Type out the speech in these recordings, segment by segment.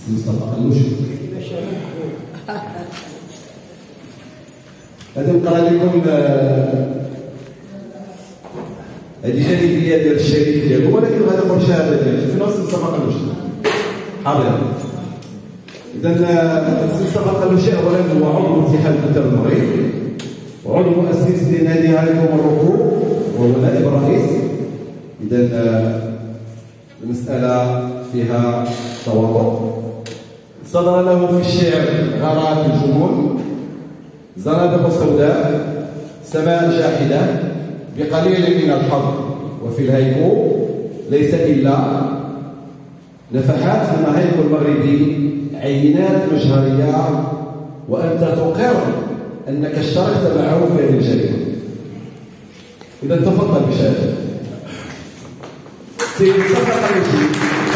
مصطفى قلوش. غادي نقرا لكم هذه جانبيه ديال الشريك ديالو، ولكن غادي نقول شهاده ديالو في نفس مصطفى قلوش. حاضر. إذا مصطفى قلوش اولا هو عضو اتحاد الكتاب المغرب وعضو مؤسس لنادي هايكوم الركوع وهو نائب الرئيس. إذا المسألة فيها تواضع. صدر له في الشعر غارات الجنون، زنادق سوداء، سماء جاحدة، بقليل من الحظ، وفي الهيكو ليس إلا نفحات من الهيكو المغربي، عينات مجهرية، وأنت تقر أنك اشتركت معه في هذه الجريمة. إذا تفضل بشهادة. سيد مصطفى قلوشي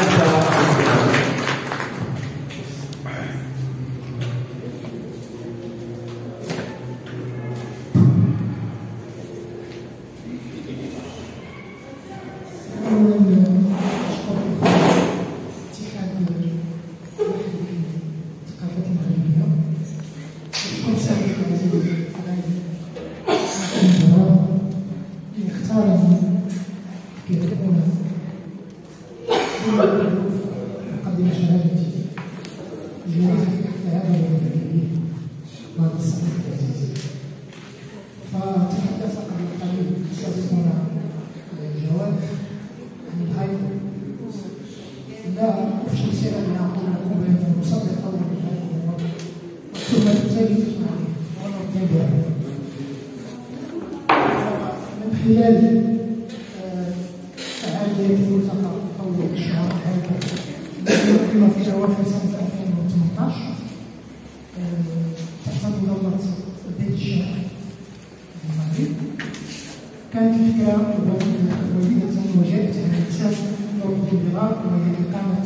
كانت الفكرة وليدة وجاءت على أساس نور الانضباط وهي إقامة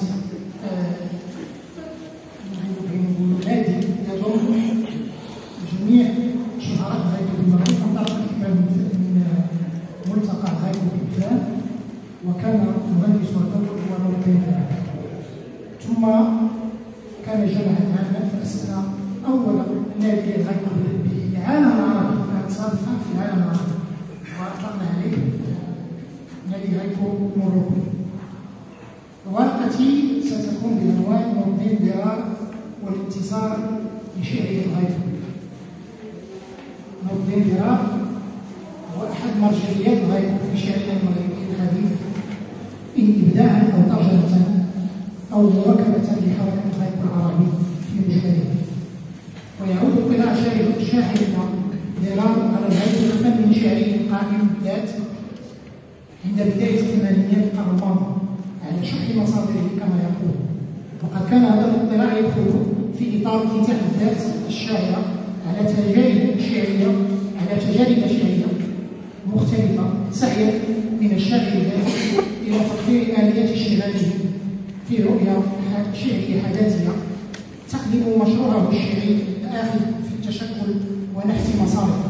نادي يضم جميع شعراء هيكل المغرب. انطلقت الفكرة من ملتقى هيكل الإبداع، وكان المهندس والدكتور هو نور الانضباط، ثم كان جمعا عاما فأسسنا أول نادي هيكل بالعالم العربي، كانت صادفة في العالم العربي، وأطلقنا عليه نادي هيكو موروكو. ورقتي ستكون بعنوان نور الدين درار والانتصار لشعرية الهيكو. نور الدين درار هو أحد مرجعيات الهيكو في شعرنا المغربي الحديث، إن إبداعا أو ترجمة أو مواكبة لحركة الهيكو العربي في مجمله. ويعود اطلاع شاعرنا درار على الهيكل كفن شعري قائم بذاته عند بداية الثمانينات القرن الماضي على شق مصادره كما يقول. وقد كان هذا الاطلاع يدخل في إطار انفتاح الذات الشاعرة على تجارب شعرية مختلفة، سعيا من الشاعر الذاتي إلى تطوير آلية اشتغاله في رؤية شعرية حداثية تقدم مشروعه الشعري الآخذ في التشكل ونحت مساره.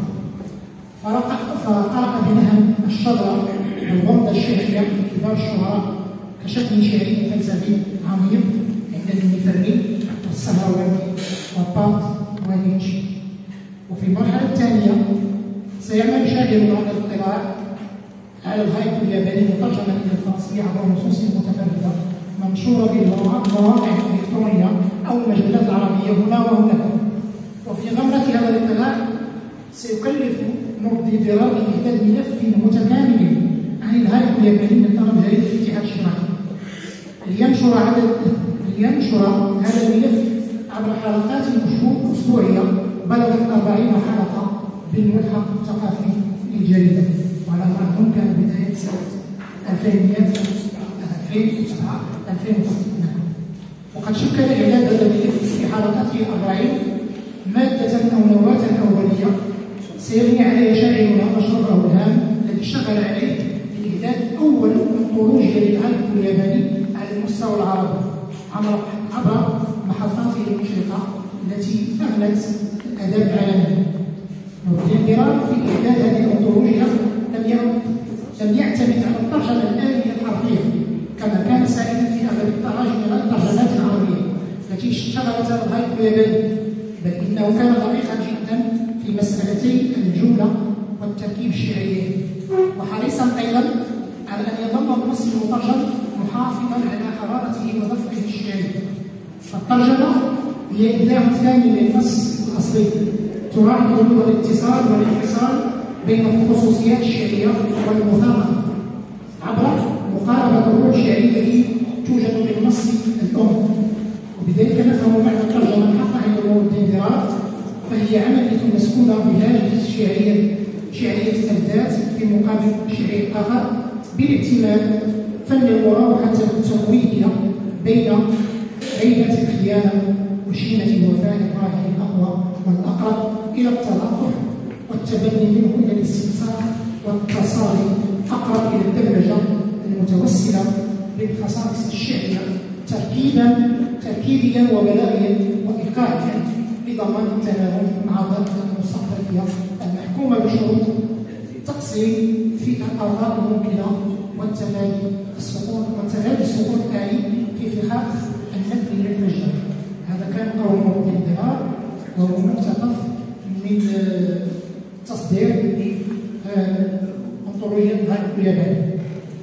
فقرأ بنهم الشجرة والغمضة الشعرية لكبار الشعراء كشكل شعري فلسفي عميق عند المفرمي والسهروردي وبارت ونيتشه. وفي المرحلة الثانية سيعمل شاعر على الاطلاع على الهيكل الياباني مترجما إلى الفرنسية عبر نصوص متفردة منشورة بالمواقع الإلكترونية أو المجلات العربية هنا وهناك. وفي غمرة هذا الاطلاع سيكلف نور الدين درار بإعداد ملف متكامل عن الهيكل الياباني من طرف جريدة الاتحاد الشرعي لينشر هذا الملف عبر حلقات أسبوعية بلغت 40 حلقة بالملحق الثقافي للجريدة. وعلى ما أظن كان بداية سنة 2007 2006. وقد شكل إعداد هذا الملف في حلقاته 40 مادة أو نواة أولية سيبني عليها شاعرنا مشروعه الهام الذي اشتغل عليه لإعداد أول أنطولوجيا للهيكل الياباني على المستوى العربي عبر محطاته المشرقة التي أغلت الأدب العالمي. نور الدين درار في إعداد هذه الأنطولوجيا لم يعتمد على الترجمة الآلية الحرفية كما كان سائدا في أغلب الترجمات العربية، اشتغلت الهايكو الياباني، بل إنه كان دقيقا جدا في مسألتي الجملة والتركيب الشعريين، وحريصا أيضا على أن يظل النص المترجم محافظا على حرارته وظفره الشعري. فالترجمة هي إبداع ثاني للنص الأصلي، تراعي حدود الاتصال والانفصال بين الخصوصيات الشعرية والمثابرة عبر مقاربة الروح الشعرية توجد بالنص الأم. وبذلك نفهم معنى الترجمة الحق عند نور الدين درار، فهي عملية مسكونة بلهجة شعرية الذات في مقابل شعري آخر، بالاعتماد فن المراوحة التمويهية بين غيبة الخيانة وشينة الوفاء الراهن الأقوى والأقرب إلى التلقح والتبني منه إلى الاستبصار والتصالي أقرب إلى الدبلجة المتوسلة بالخصائص الشعرية تركيبيا وبلاغيا وإيقاعيا لضمان التناغم مع الضغط المستقبلية المحكومة بشروط تقسيم في الآراء الممكنة والتفادي السقوط الآلي في فخاخ النفي للفجر. هذا كان أول موضوع الدرار، وهو مقتطف من تصدير أنطولوجيا الهايكو الياباني.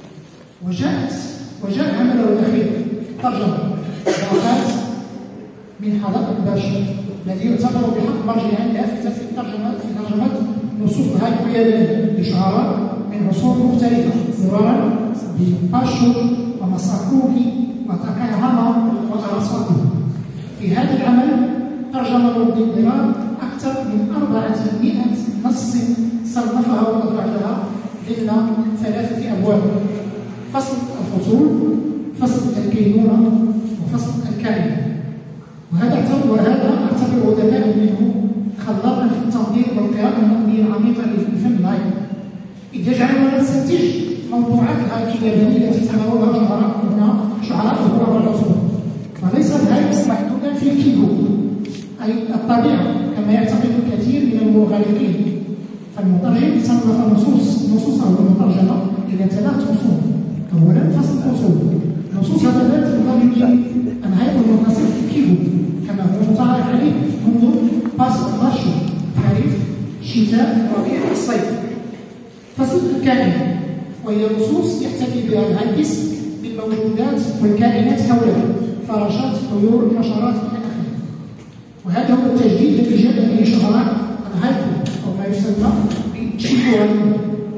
وجاء عمله الأخير ترجمة ورقات من حدائق باشا، الذي يعتبر بحق مرجعا لافتا في ترجمة نصوص الهايكو الياباني لشعراء من عصور مختلفة، مرارا بباشو وماساكوكي وتاكاهاما وأراساتو. في هذا العمل ترجم نور الدين درار أكثر من 400 نص صنفها وأدرجها ضمن 3 أبواب: فصل الفصول، فصل الكينونة، وفصل الكلمة. وهذا أعتبره ذكاء منه خلاقا في التنظير والقراءة النقدية العميقة للفن الهايكو، إذ يجعلنا نستنتج موضوعات الهايكو اليابانية التي تناولها شعراء الغرب العصور. وليس الهايكو محدودا في الكيبو أي الطبيعة كما يعتقد الكثير من المغالطين، فالمترجم صنف نصوصه المترجمة إلى 3 فصول. أولا فصل الفصول، نصوص هذا تنظر الهايكو المنتصف في الكيبو كما هو متعارف عليه منذ باشو خريف شتاء ربيع الصيف. فصل الكائن، وهي نصوص يحتفي بها الهايكس بالموجودات والكائنات حولها، فراشات، طيور، حشرات إلى آخره. وهذا هو التجديد الذي جاء به شعراء الهايكو أو ما يسمى بالشيكوان.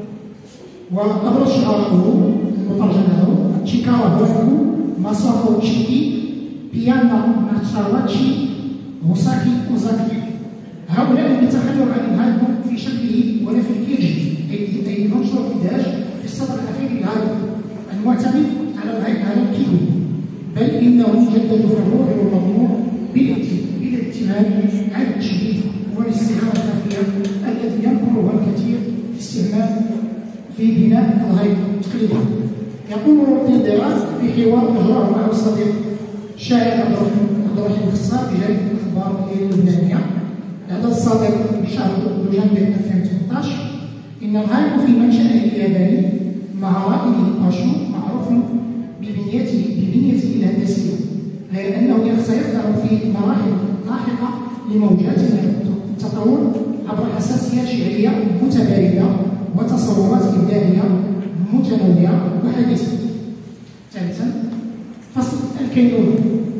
وأبرز شعراءه المترجمة تشيكارا هوفو، ماساكو تشيكي، بيانا ناتشاواتشي، موساكي أوزاكي. هؤلاء لم يتخلوا عن الهايكو في شكله ولا في الكيرجي، أي عنصر إدراج في السطر الأخير للهايكو المعتمد على الكيبو، بل إنهم جددوا في الروح والمضمون بالاعتماد على التشبيه والاستعارة الخفية الذي ينقلها الكثير في بناء الهايكو تقريبا. يقول نور الدين درار في حوار أجراه مع الصديق الشاعر عبد الرحيم الخصاب في جريدة الأخبار اللبنانية هذا الصادق بشهر دجنبر 2018: إن الهايكو في منشأه الياباني مع رائده باشو معروف ببنيته الهندسية، غير أنه سيخضع في مراحل لاحقة لموجات التطور عبر حساسيات شعرية متباينة وتصورات إبداعية متنوعة وحديثة. ثالثا فصل الكينونة،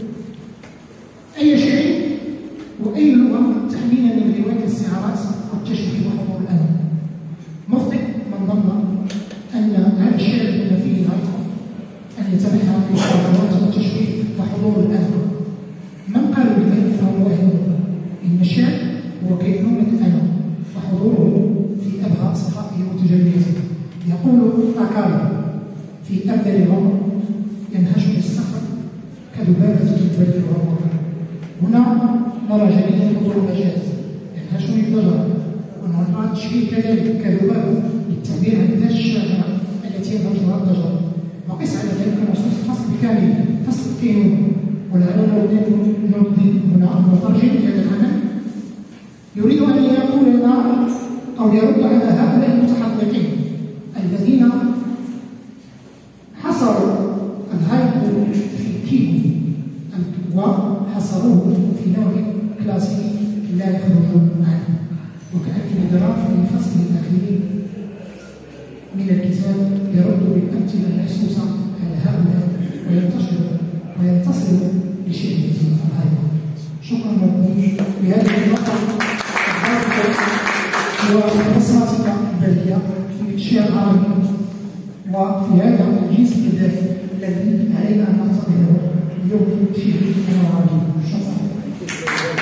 أي شعر وأي لغة تحمينا من رواية الاستعارات والتشبيه وحضور الألم. مخطئ من ظن أن هذا الشعر بما فيه الهايكو أن يتبعها في الاستعارات والتشبيه وحضور الألم. من قال بذلك فهو واهم. إن الشعر هو كينونة الألم وحضوره في أبهى صفائه وتجلياته. يقول تاكارا في أبدل الغمر: ينهشني الصخر كذبابة جدول الغمر. هنا نرى جليا حضور المجاز، ينهشني الضجر، ونرى التشبيه كذلك كذبابة للتعبير عن ذات الشاعرة التي ينهشها الضجر. وقس على ذلك نصوص الفصل بالكامل، فصل الكينونة. ولعل نور الدين هنا المترجم لهذا العمل يريد أن يقول لنا أو يرد على هؤلاء المتحققين الذين حصروا الهايكو في كيبو وحصروه في نوع كلاسيكي لا يخرجون عنه، وكأن الجراف في الفصل الأخير من الكتاب يرد بالأمثلة المحسوسة على هؤلاء وينتصر لشدة الغاية. شكرا لكم لهذه النقطة وبصمتنا البالية في الشعر العربي وفي هذا الجنس الإداري الذي علينا أن نعتبره اليوم شبه عربي. شكرا.